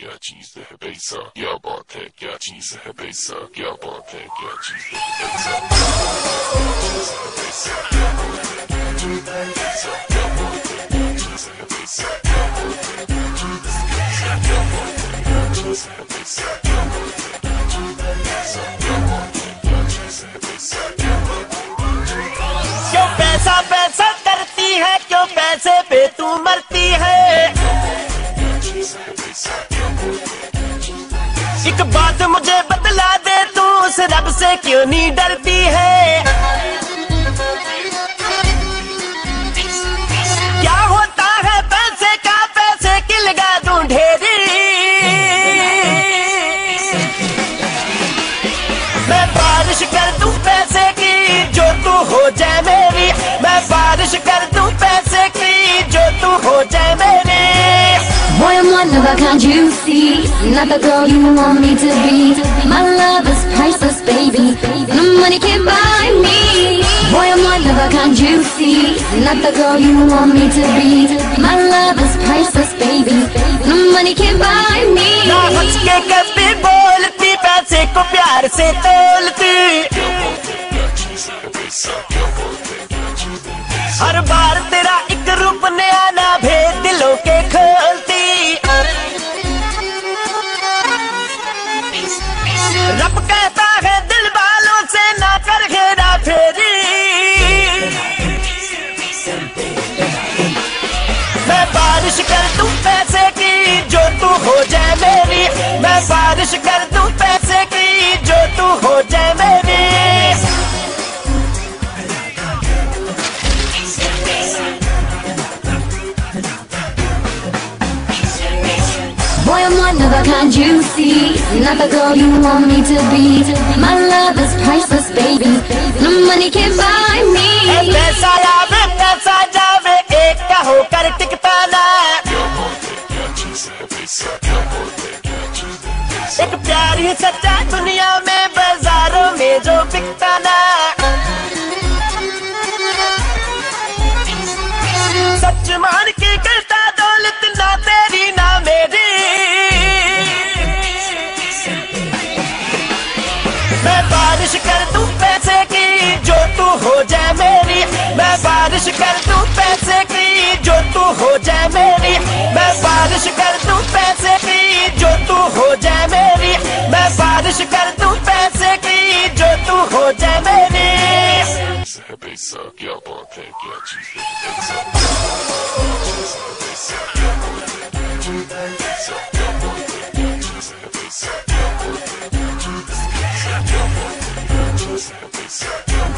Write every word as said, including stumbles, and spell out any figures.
क्या चीज है पैसा, क्या बात है, क्या चीज है पैसा, क्या बात है, क्या चीज है पैसा, क्या बात है, क्या चीज है पैसा, क्या बात है, क्या चीज है पैसा, क्या बात है, क्या चीज है पैसा, क्या बात है, क्या चीज है पैसा, क्या बात है, क्या चीज है पैसा, क्या बात है, क्या चीज है पैसा, क्या बात है। क्यों पैसा पैसा करती है, क्यों पैसे पे तू मरती है। एक बात मुझे बतला दे, तू उस रब से क्यों नहीं डरती है। क्या होता है पैसे का, पैसे की लगा दूं ढेरी। मैं बारिश कर दूं पैसे की, जो तू हो जाए मेरी। मैं बारिश कर दूं पैसे की, जो तू हो जाए मेरी। Boy, I'm one of a kind, you see. Not the girl you want me to be. My love is priceless, baby. No money can buy me. Boy, I'm one of a kind, you see. Not the girl you want me to be. My love is priceless, baby. No money can buy me. ना हंस के कभी बोलती, पैसे को प्यार से तोलती। हर बार तेरा एक रूप नया ना भेद दिलों के खोलती। रब कहता है दिल वालों से ना कर घेरा फेरी। मैं बारिश कर दूं पैसे की, जो तू हो जाए मेरी। मैं बारिश कर दूं पैसे की, जो तू हो जाए मेरी। Boy, I'm one of a kind, you see. Not the girl you want me to be. My love is priceless, baby. No money can buy me. पैसा आवे पैसा जावे, एक का होकर टिकता ना। एक प्यार ही सच्चा दुनिया में, बाजारों में जो बिकता ना। सच मान के करता दौलत ना तेरी ना मेरी। मैं बारिश कर दूं पैसे की, जो तू हो जाए मेरी। मैं बारिश कर दूं पैसे की, जो तू हो जाए मेरी। मैं बारिश कर दूं पैसे की, जो तू हो जाए मेरी। मैं बारिश कर दूं पैसे की, जो तू हो जाए मेरी। पैसा क्या बात है, क्या चीज है पैसा, क्या बात है, क्या चीज है पैसा, क्या बात है, क्या चीज है पैसा, क्या बात है, क्या चीज है पैसा, क्या